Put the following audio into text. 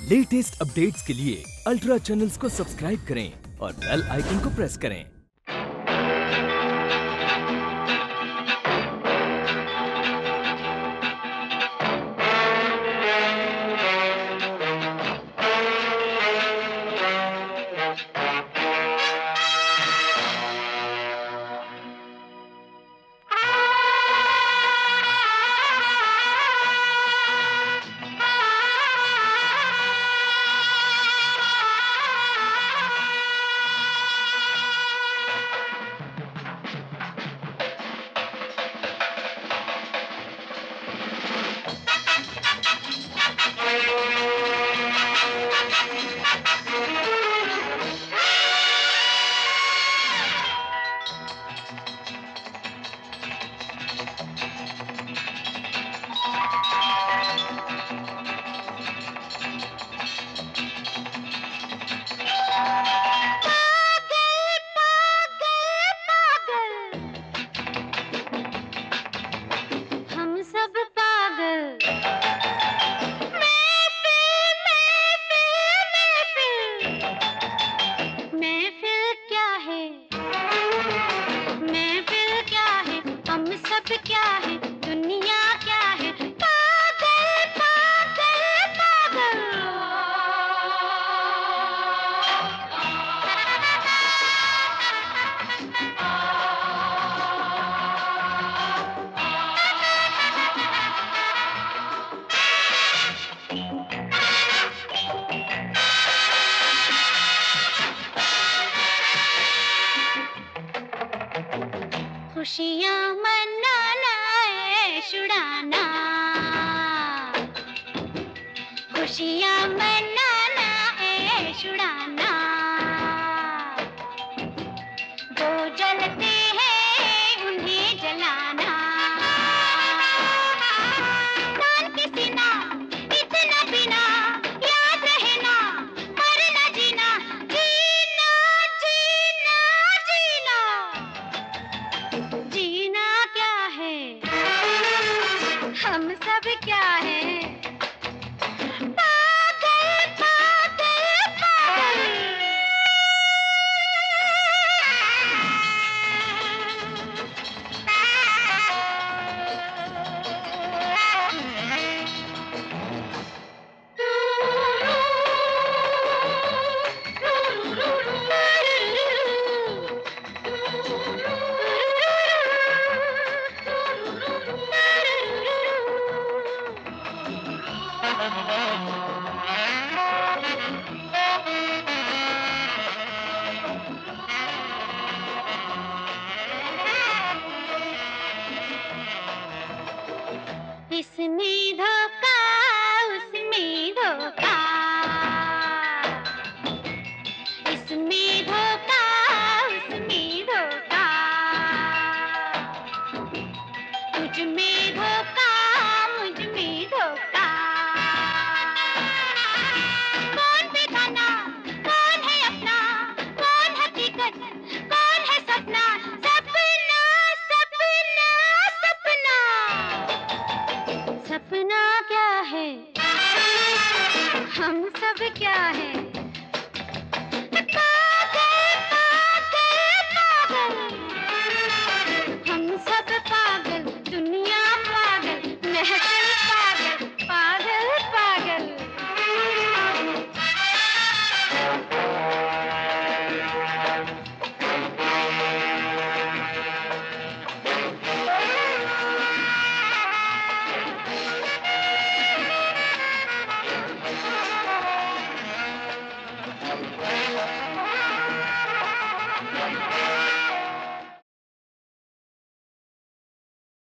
Latest updates के लिए ultra channels को सब्सक्राइब करें और बेल आइकन को प्रेस करें। क्या है दुनिया क्या है पागल पागल पागल। खुशियाँ मनाना ऐश उड़ाना, खुशियाँ मनाना ऐश उड़ाना। जो जलते हैं उन्हें जलाना। तान के सीना इतना बिना याद रहना, मरना जीना जीना जीना जीना। जीना क्या है हम सब क्या है पागल पागल पागल। इसमें धोखा उसमें धोखा, इसमें धोखा उसमें धोखा। तुझ में धोखा मुझ में धोखा। कौन बेगाना कौन है अपना, कौन हकीकत कौन है सपना। सपना सपना सपना। सपना क्या है हम सब क्या है।